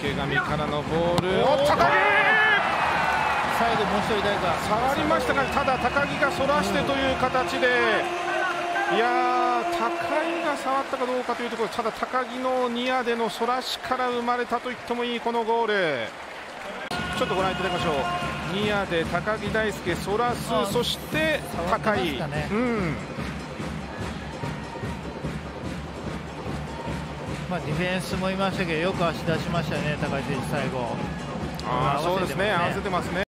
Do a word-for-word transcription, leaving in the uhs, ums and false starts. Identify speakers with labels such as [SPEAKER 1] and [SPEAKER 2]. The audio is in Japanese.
[SPEAKER 1] 池上からのボール、
[SPEAKER 2] お高木、
[SPEAKER 3] 最後もう一人誰か
[SPEAKER 1] 触りましたが、ただ高木がそらしてという形で、いやー、高井が触ったかどうかというところ、ただ高木のニアでのそらしから生まれたと言ってもいいこのゴール。ちょっとご覧いただきましょう。ニアで高木大輔そらす、そして高井、
[SPEAKER 3] ね、
[SPEAKER 1] うん、
[SPEAKER 3] まあ、ディフェンスもいましたけど、よく足出しましたね、高井選手、最後。
[SPEAKER 1] あ、そうですね、合わせてますね。